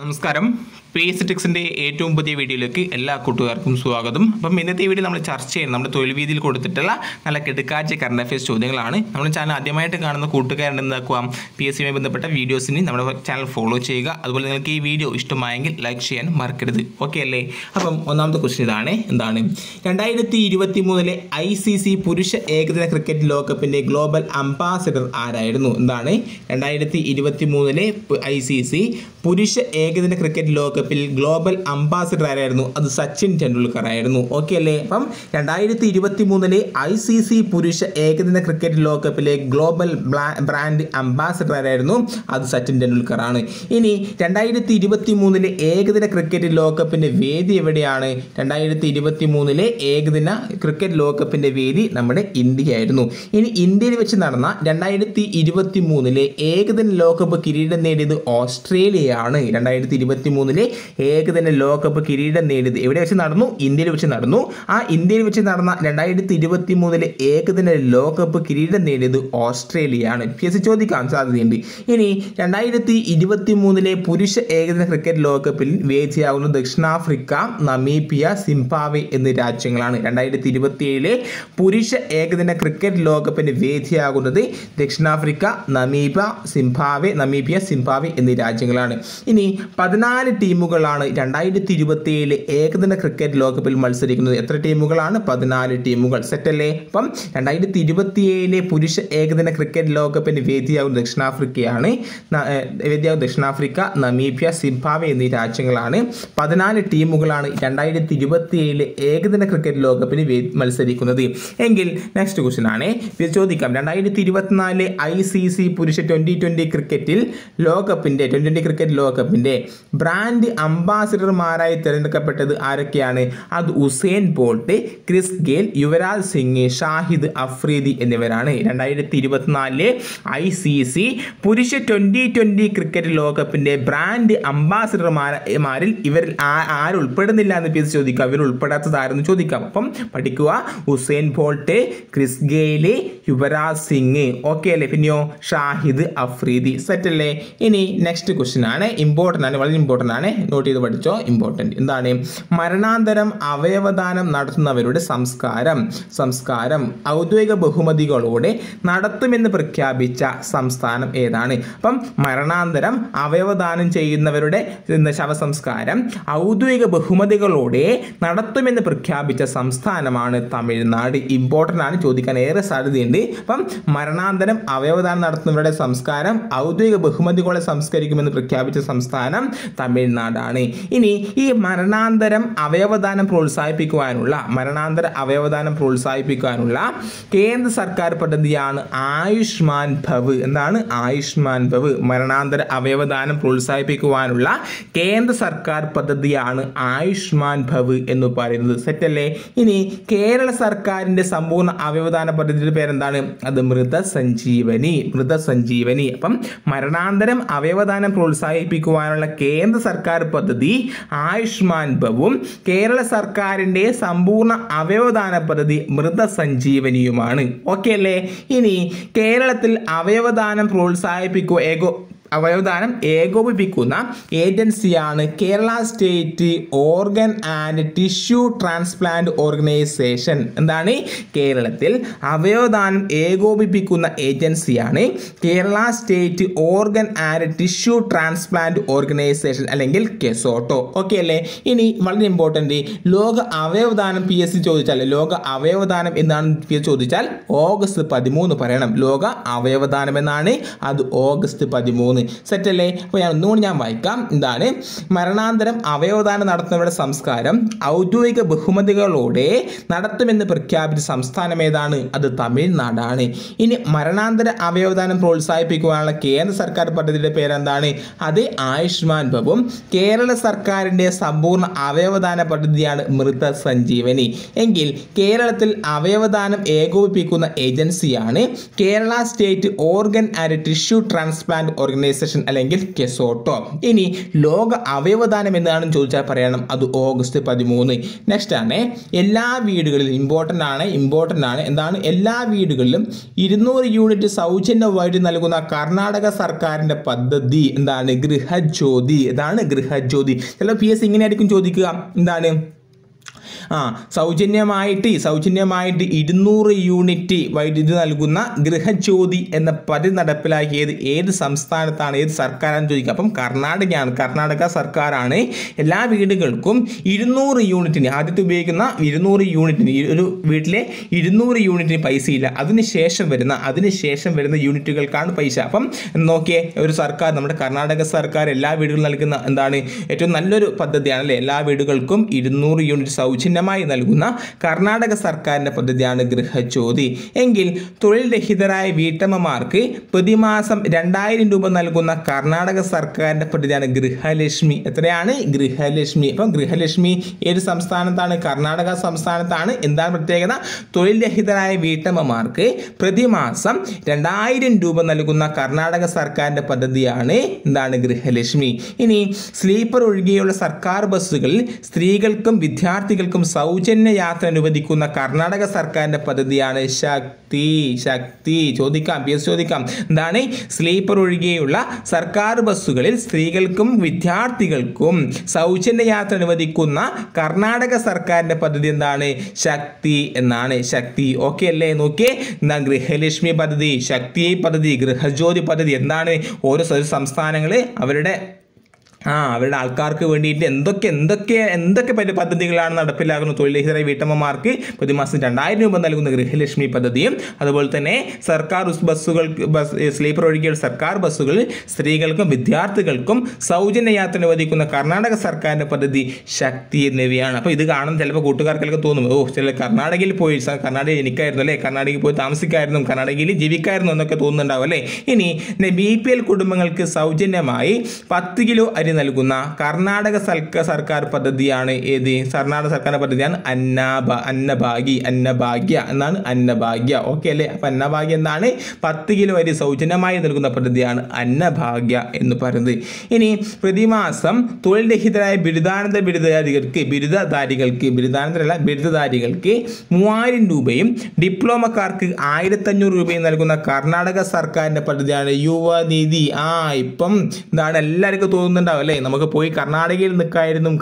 നമസ്കാരം. പേസിറ്റിക്സിൻ്റെ ഏറ്റവും പുതിയ വീഡിയോയിലേക്ക് എല്ലാ കൂട്ടുകാർക്കും സ്വാഗതം. അപ്പം ഇന്നത്തെ വീഡിയോ നമ്മൾ ചർച്ച ചെയ്യുന്നത് നമ്മുടെ തൊഴിൽ വീതിയിൽ കൊടുത്തിട്ടുള്ള നല്ല കിടക്കാഴ്ച കറണ്ട് അഫയേഴ്സ് ചോദ്യങ്ങളാണ്. നമ്മുടെ ചാനൽ ആദ്യമായിട്ട് കാണുന്ന കൂട്ടുകാരുണ്ട് എന്താക്കുക, PSCയുമായി ബന്ധപ്പെട്ട വീഡിയോസിന് നമ്മുടെ ചാനൽ ഫോളോ ചെയ്യുക. അതുപോലെ നിങ്ങൾക്ക് ഈ വീഡിയോ ഇഷ്ടമായെങ്കിൽ ലൈക്ക് ചെയ്യാൻ മറക്കരുത്. ഓക്കെ അല്ലേ? അപ്പം ഒന്നാമത്തെ ക്വസ്റ്റ്യൻ ഇതാണ്. എന്താണ് 2023 ICC പുരുഷ ഏകദിന ക്രിക്കറ്റ് ലോകകപ്പിൻ്റെ ഗ്ലോബൽ അംബാസിഡർ ആരായിരുന്നു? എന്താണ് 2023 ICC പുരുഷ ഏകദിന ക്രിക്കറ്റ് ലോകകപ്പിൽ ഗ്ലോബൽ അംബാസിഡർ ആരായിരുന്നു? അത് സച്ചിൻ ടെണ്ടുൽക്കർ ആയിരുന്നു. ഓക്കെ അല്ലേ? അപ്പം 2023 ICC പുരുഷ ഏകദിന ക്രിക്കറ്റ് ലോകകപ്പിലെ ഗ്ലോബൽ ബ്രാൻഡ് അംബാസിഡർ ആരായിരുന്നു? അത് സച്ചിൻ ടെണ്ടുൽക്കർ ആണ്. ഇനി 2023 ഏകദിന ക്രിക്കറ്റ് ലോകകപ്പിൻ്റെ വേദി എവിടെയാണ്? 2023 ഏകദിന ക്രിക്കറ്റ് ലോകകപ്പിൻ്റെ വേദി നമ്മുടെ ഇന്ത്യയായിരുന്നു. ഇനി ഇന്ത്യയിൽ വെച്ച് നടന്ന 2023 ഏകദിന ലോകകപ്പ് കിരീടം നേടിയത് ഓസ്ട്രേലിയയാണ്. 2023 ഏകദിന ലോകകപ്പ് കിരീടം നേടിയത് എവിടെ വെച്ച് നടന്നു? ഇന്ത്യയിൽ വെച്ച് നടന്നു. ആ ഇന്ത്യയിൽ വെച്ച് നടന്ന 2023 ഏകദിന ലോകകപ്പ് കിരീടം നേടിയത് ഓസ്ട്രേലിയയാണ്. PSC ചോദിക്കാൻ സാധ്യതയുണ്ട്. ഇനി 2023 പുരുഷ ഏകദിന ക്രിക്കറ്റ് ലോകകപ്പിൽ വേദിയാകുന്നത് ദക്ഷിണാഫ്രിക്ക, നമീബിയ, സിംബാബ്വെ എന്നീ രാജ്യങ്ങളാണ്. 2027 പുരുഷ ഏകദിന ക്രിക്കറ്റ് ലോകകപ്പിന് വേദിയാകുന്നത് ദക്ഷിണാഫ്രിക്ക, നമീബിയ, സിംബാബ്വെ എന്നീ രാജ്യങ്ങളാണ്. ഇനി 14 ടീമുകളാണ് 2027 ഏകദിന ക്രിക്കറ്റ് ലോകകപ്പിൽ മത്സരിക്കുന്നത്. എത്ര ടീമുകളാണ്? 14 ടീമുകൾ. സെറ്റല്ലേ? അപ്പം 2027 പുരുഷ ഏകദിന ക്രിക്കറ്റ് ലോകകപ്പിന് വേദിയാകുന്ന ദക്ഷിണാഫ്രിക്ക, നമീബിയ, സിംബാബ്വെ എന്നീ രാജ്യങ്ങളാണ്. 14 ടീമുകളാണ് 2027 ഏകദിന ക്രിക്കറ്റ് ലോകകപ്പിന് മത്സരിക്കുന്നത്. എങ്കിൽ നെക്സ്റ്റ് ക്വസ്റ്റ്യൻ ആണ് ചോദിക്കാം. 2024 ICC പുരുഷ T20 ക്രിക്കറ്റ് ലോകകപ്പിന്റെ ബ്രാൻഡ് അംബാസിഡർമാരായി തിരഞ്ഞെടുക്കപ്പെട്ടത് ആരൊക്കെയാണ്? അത് Usain Bolt, Chris Gayle, Yuvraj Singh, Shahid Afridi എന്നിവരാണ്. 2024 ICC പുരുഷ T20 ക്രിക്കറ്റ് ലോകകപ്പിന്റെ ബ്രാൻഡ് അംബാസിഡർമാരിൽ ഇവരിൽ ആരും ഉൾപ്പെടുന്നില്ല എന്ന് PSC ചോദിക്കാം. ഇവർ ഉൾപ്പെടാത്തത് ആരെന്ന് ചോദിക്കാം. അപ്പം പഠിക്കുക. Usain Bolt, Chris Gayle, Yuvraj Singh. Okay അല്ലേ? പിന്നെയോ ഷാഹിദ് അഫ്രീദി. സെറ്റല്ലേ? ഇനി നെക്സ്റ്റ് ക്വസ്റ്റ്യൻ ആണ്. ഇമ്പോർട്ടൻ്റ് ആണ്, വളരെ ഇമ്പോർട്ടൻ്റ് ആണ്. നോട്ട് ചെയ്ത് പഠിച്ചോ. ഇമ്പോർട്ടൻ്റ് എന്താണ്? മരണാന്തരം അവയവദാനം നടത്തുന്നവരുടെ സംസ്കാരം ഔദ്യോഗിക ബഹുമതികളോടെ നടത്തുമെന്ന് പ്രഖ്യാപിച്ച സംസ്ഥാനം ഏതാണ്? അപ്പം മരണാന്തരം അവയവദാനം ചെയ്യുന്നവരുടെ ശവസംസ്കാരം ഔദ്യോഗിക ബഹുമതികളോടെ നടത്തുമെന്ന് പ്രഖ്യാപിച്ച സംസ്ഥാനമാണ് തമിഴ്നാട്. ഇമ്പോർട്ടൻ്റ് ആണ്, ചോദിക്കാൻ ഏറെ സാധ്യതയുണ്ട്. അപ്പം മരണാന്തരം അവയവദാനം നടത്തുന്നവരുടെ സംസ്കാരം ഔദ്യോഗിക ബഹുമതികളെ സംസ്കരിക്കുമെന്ന് പ്രഖ്യാപിച്ച സംസ്ഥാനം തമിഴ്നാടാണ്. ഇനി ഈ മരണാന്തര അവയവദാനം പ്രോത്സാഹിപ്പിക്കുവാനുള്ള കേന്ദ്ര സർക്കാർ പദ്ധതിയാണ് ആയുഷ്മാൻ ഭവ്. എന്താണ് ആയുഷ്മാൻ ഭവ്? മരണാന്തര അവയവദാനം പ്രോത്സാഹിപ്പിക്കുവാനുള്ള കേന്ദ്ര സർക്കാർ പദ്ധതിയാണ് ആയുഷ്മാൻ ഭവ് എന്ന് പറയുന്നത്. സെറ്റല്ലേ? ഇനി കേരള സർക്കാരിൻ്റെ സമ്പൂർണ്ണ അവയവദാന പദ്ധതിയുടെ പേരെന്താണ്? അത് മൃതസഞ്ജീവനി. അപ്പം മരണാന്തരം അവയവദാനം പ്രോത്സാഹിപ്പിക്കുവാനുള്ള കേന്ദ്ര സർക്കാർ പദ്ധതി ആയുഷ്മാൻ ഭവും കേരള സർക്കാരിൻ്റെ സമ്പൂർണ്ണ അവയവദാന പദ്ധതി മൃതസഞ്ജീവനിയുമാണ്. ഓക്കെ അല്ലേ? ഇനി കേരളത്തിൽ അവയവദാനം ഏകോപിപ്പിക്കുന്ന ഏജൻസിയാണ് Kerala State Organ and Tissue Transplant Organisation. എന്താണ്? കേരളത്തിൽ അവയവദാനം ഏകോപിപ്പിക്കുന്ന ഏജൻസിയാണ് Kerala State Organ and Tissue Transplant Organisation, അല്ലെങ്കിൽ കെസോട്ടോ. ഓക്കെ അല്ലേ? ഇനി വളരെ ഇമ്പോർട്ടൻ്റ്, ലോക അവയവദാനം PSC ചോദിച്ചാൽ ലോക അവയവദാനം എന്നാണ് PSC ചോദിച്ചാൽ August 13 പറയണം. ലോക അവയവദാനം എന്നാണ്, അത് August 13. സെറ്റല്ലേ? അപ്പോൾ ഒന്നുകൂടി ഞാൻ വായിക്കാം. എന്താണ്? മരണാന്തരം അവയവദാനം നടത്തുന്നവരുടെ സംസ്കാരം ഔദ്യോഗിക ബഹുമതികളോടെ നടത്തുമെന്ന് പ്രഖ്യാപിച്ച സംസ്ഥാനം ഏതാണ്? അത് തമിഴ്നാടാണ്. ഇനി മരണാന്തര അവയവദാനം പ്രോത്സാഹിപ്പിക്കുവാനുള്ള കേന്ദ്ര സർക്കാർ പദ്ധതിയുടെ പേരെന്താണ്? അത് ആയുഷ്മാൻ ഭവും കേരള സർക്കാരിൻ്റെ സമ്പൂർണ്ണ അവയവദാന പദ്ധതിയാണ് മൃതസഞ്ജീവനി. എങ്കിൽ കേരളത്തിൽ അവയവദാനം ഏകോപിപ്പിക്കുന്ന ഏജൻസിയാണ് Kerala State Organ and Tissue Transplant Organisation, Organisation അല്ലെങ്കിൽ കെസോട്ടോ. ഇനി ലോക അവയവദാനം എന്താണെന്ന് ചോദിച്ചാൽ പറയണം അത് ഓഗസ്റ്റ് 13. നെക്സ്റ്റ് ആണ് എല്ലാ വീടുകളിലും ഇമ്പോർട്ടൻ്റ് ആണ് എന്താണ് എല്ലാ വീടുകളിലും 200 യൂണിറ്റ് സൗജന്യമായിട്ട് നൽകുന്ന കർണാടക സർക്കാരിൻ്റെ പദ്ധതി എന്താണ് ഗൃഹജ്യോതി. ഗൃഹജ്യോതി. ചില PS ഇങ്ങനെയായിരിക്കും ചോദിക്കുക എന്താണ് സൗജന്യമായിട്ട് 200 യൂണിറ്റ് വൈദ്യുതി നൽകുന്ന ഗൃഹജ്യോതി എന്ന പദ്ധതി നടപ്പിലാക്കിയത് ഏത് സംസ്ഥാനത്താണ് ഏത് സർക്കാരാണെന്ന് ചോദിക്കുക. അപ്പം കർണാടക സർക്കാരാണ് എല്ലാ വീടുകൾക്കും 200 യൂണിറ്റിന് ആദ്യത്തെ ഉപയോഗിക്കുന്ന 200 യൂണിറ്റിന് ഒരു വീട്ടിലെ 200 യൂണിറ്റിന് പൈസയില്ല. അതിനുശേഷം വരുന്ന യൂണിറ്റുകൾക്കാണ് പൈസ. അപ്പം നോക്കിയേ ഒരു സർക്കാർ നമ്മുടെ കർണാടക സർക്കാർ എല്ലാ വീടുകളിലും നൽകുന്ന എന്താണ് ഏറ്റവും നല്ലൊരു പദ്ധതിയാണ് അല്ലേ. എല്ലാ വീടുകൾക്കും 200 യൂണിറ്റ് സൗജന്യമായി നൽകുന്ന കർണാടക സർക്കാരിൻ്റെ പദ്ധതിയാണ് ഗൃഹജ്യോതി. എങ്കിൽ തൊഴിൽ രഹിതരായ വീട്ടമ്മമാർക്ക് പ്രതിമാസം 2000 രൂപ നൽകുന്ന കർണാടക സർക്കാരിൻ്റെ പദ്ധതിയാണ് ഗൃഹലക്ഷ്മി. എത്രയാണ് ഗൃഹലക്ഷ്മി. അപ്പം ഗൃഹലക്ഷ്മി ഏത് സംസ്ഥാനത്താണ് കർണാടക സംസ്ഥാനത്താണ്. എന്താണ് പ്രത്യേകത തൊഴിൽ രഹിതരായ വീട്ടമ്മമാർക്ക് പ്രതിമാസം 2000 രൂപ നൽകുന്ന കർണാടക സർക്കാരിൻ്റെ പദ്ധതിയാണ് എന്താണ് ഗൃഹലക്ഷ്മി. ഇനി സ്ലീപ്പർ ഒഴികെയുള്ള സർക്കാർ ബസ്സുകളിൽ സ്ത്രീകൾക്കും വിദ്യാർത്ഥികൾക്കും സൗജന്യ യാത്ര അനുവദിക്കുന്ന കർണാടക സർക്കാരിൻ്റെ പദ്ധതിയാണ് ശക്തി. ചോദിക്കാം എന്താണ് സ്ലീപ്പർ ഒഴികെയുള്ള സർക്കാർ ബസ്സുകളിൽ സ്ത്രീകൾക്കും വിദ്യാർത്ഥികൾക്കും സൗജന്യ യാത്ര അനുവദിക്കുന്ന കർണാടക സർക്കാരിൻ്റെ പദ്ധതി എന്താണ് ശക്തി എന്നാണ്. ശക്തി. ഓക്കെ അല്ലേ. നോക്കിയേ എന്താണ് ഗൃഹലക്ഷ്മി പദ്ധതി, ശക്തി പദ്ധതി, ഗൃഹജ്യോതി പദ്ധതി. എന്താണ് ഓരോ സംസ്ഥാനങ്ങൾ അവരുടെ ആൾക്കാർക്ക് വേണ്ടിയിട്ട് എന്തൊക്കെ പദ്ധതികളാണ് നടപ്പിലാക്കുന്നത്. തൊഴിൽരഹിതരായ വീട്ടമ്മമാർക്ക് പ്രതിമാസം 2000 രൂപ നൽകുന്ന ഗൃഹലക്ഷ്മി പദ്ധതിയും അതുപോലെ തന്നെ സർക്കാർ സ്ലീപ്പർ ഒഴികെയുള്ള സർക്കാർ ബസ്സുകളിൽ സ്ത്രീകൾക്കും വിദ്യാർത്ഥികൾക്കും സൗജന്യ യാത്ര അനുവദിക്കുന്ന കർണാടക സർക്കാരിൻ്റെ പദ്ധതി ശക്തി എന്നിവയാണ്. അപ്പോൾ ഇത് കാണുന്ന ചിലപ്പോൾ കൂട്ടുകാർക്കൊക്കെ തോന്നും കർണാടകയിൽ ജനിക്കായിരുന്നു അല്ലേ, കർണാടകയിൽ പോയി താമസിക്കായിരുന്നു, കർണാടകയിൽ ജീവിക്കായിരുന്നു എന്നൊക്കെ തോന്നുന്നുണ്ടാവും അല്ലേ. ഇനി BPL കുടുംബങ്ങൾക്ക് സൗജന്യമായി 10 കിലോ അരി നൽകുന്ന കർണാടക സർക്കാർ പദ്ധതിയാണ് ഏത് കർണാടക സർക്കാർ പദ്ധതിയാണ് അന്നഭാഗ്യ എന്നാണ് അന്നഭാഗ്യ. ഓക്കെ അല്ലേ. അപ്പം അന്നഭാഗ്യ എന്താണ് 10 കിലോ അരി സൗജന്യമായി നൽകുന്ന പദ്ധതിയാണ് അന്നഭാഗ്യ എന്ന് പറയുന്നത്. ഇനി പ്രതിമാസം തൊഴിൽ രഹിതരായ ബിരുദധാരികൾക്ക് 3000 രൂപയും ഡിപ്ലോമക്കാർക്ക് 1500 രൂപയും നൽകുന്ന കർണാടക സർക്കാരിൻ്റെ പദ്ധതിയാണ് യുവനിധി. ഇപ്പം എന്താണ് എല്ലാവർക്കും തോന്നുന്നുണ്ടാവും അല്ലേ, നമുക്ക് പോയി കർണാടകയിൽ നിൽക്കായിരുന്നു,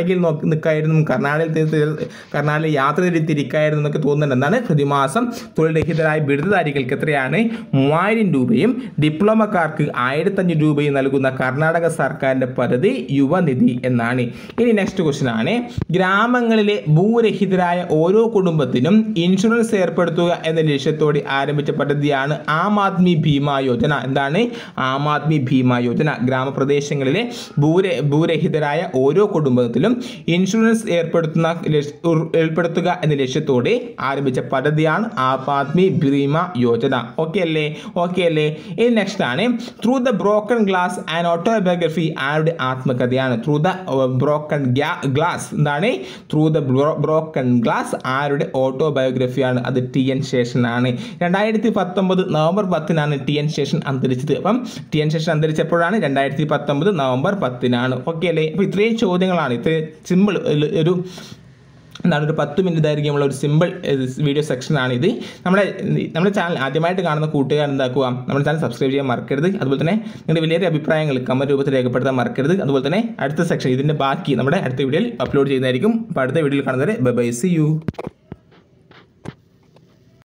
കർണാടകയിൽ യാത്ര തിരിക്കായിരുന്നു എന്നൊക്കെ തോന്നുന്നുണ്ട്. എന്താണ് പ്രതിമാസം തൊഴിൽ രഹിതരായ ബിരുദധാരികൾക്ക് എത്രയാണ് 3000 രൂപയും ഡിപ്ലോമക്കാർക്ക് 1500 രൂപയും നൽകുന്ന കർണാടക സർക്കാരിൻ്റെ പദ്ധതി യുവനിധി എന്നാണ്. ഇനി നെക്സ്റ്റ് ക്വസ്റ്റ്യൻ ആണ് ഗ്രാമങ്ങളിലെ ഭൂരഹിതരായ ഓരോ കുടുംബത്തിനും ഇൻഷുറൻസ് ഏർപ്പെടുത്തുക എന്ന ലക്ഷ്യത്തോടെ ആരംഭിച്ച പദ്ധതിയാണ് ആം ആദ്മി ഭീമാ യോജന. എന്താണ് ആം ആദ്മി ഭീമാ യോജന. ഗ്രാമപ്രദേശങ്ങളിലെ ഭൂരഹിതരായ ഓരോ കുടുംബത്തിലും ഇൻഷുറൻസ് ഏർപ്പെടുത്തുക എന്ന ലക്ഷ്യത്തോടെ ആരംഭിച്ച പദ്ധതിയാണ് ആം ആദ്മി ഭീമാ യോജന. ഓക്കെ അല്ലേ. ഇനി നെക്സ്റ്റ് ആണ് Through the Broken Glass and autobiography ആരുടെ ആത്മകഥയാണ്. ത്രൂ ദ ബ്രോക്കൺ ഗ്ലാസ് എന്താണ് ത്രൂ ദ ബ്രോക്കൺ ഗ്ലാസ് ആരുടെ ഓട്ടോബയോഗ്രഫിയാണ്. അത് TN ശേഷൻ ആണ്. 2019 നവംബർ 10 TN ശേഷൻ അന്തരിച്ചത്. അപ്പം TN ശേഷൻ അന്തരിച്ചപ്പോഴാണ് 2019 നവംബർ 10. ഓക്കെ അല്ലേ. അപ്പോൾ ഇത്രയും ചോദ്യങ്ങളാണ്. ഇത്രയും സിമ്പിൾ ഒരു 10 മിനിറ്റ് ദൈർഘ്യമുള്ള ഒരു സിമ്പിൾ വീഡിയോ സെക്ഷനാണ് ഇത്. നമ്മുടെ ചാനൽ ആദ്യമായിട്ട് കാണുന്ന കൂട്ടുകാർ എന്താക്കുക, നമ്മുടെ ചാനൽ സബ്സ്ക്രൈബ് ചെയ്യാൻ മറക്കരുത്. അതുപോലെ തന്നെ നിങ്ങളുടെ വലിയ അഭിപ്രായങ്ങൾ കമൻറ്റ് രൂപത്തിൽ രേഖപ്പെടുത്താൻ മറക്കരുത്. അതുപോലെ തന്നെ അടുത്ത സെക്ഷൻ ഇതിൻ്റെ ബാക്കി നമ്മുടെ അടുത്ത വീഡിയോയിൽ അപ്ലോഡ് ചെയ്യുന്നതായിരിക്കും. അപ്പോൾ അടുത്ത വീഡിയോയിൽ കാണുന്നവരെ ബൈ, സീ യു.